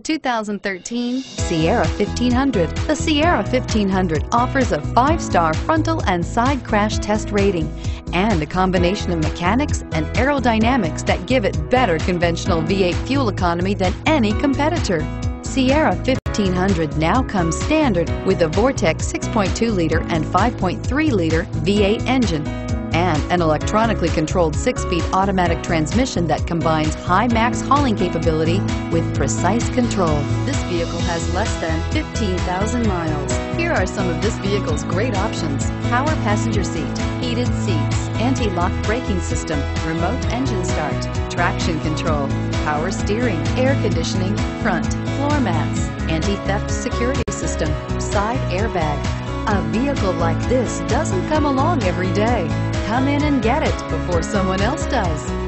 2013 Sierra 1500. The Sierra 1500 offers a 5-star frontal and side crash test rating and a combination of mechanics and aerodynamics that give it better conventional V8 fuel economy than any competitor. Sierra 1500 now comes standard with a Vortex 6.2-liter and 5.3-liter V8 engine and an electronically controlled 6-speed automatic transmission that combines high max hauling capability with precise control. This vehicle has less than 15,000 miles. Here are some of this vehicle's great options: power passenger seat, heated seats, anti-lock braking system, remote engine start, traction control, power steering, air conditioning, front, floor mats, anti-theft security system, side airbag. A vehicle like this doesn't come along every day. Come in and get it before someone else does.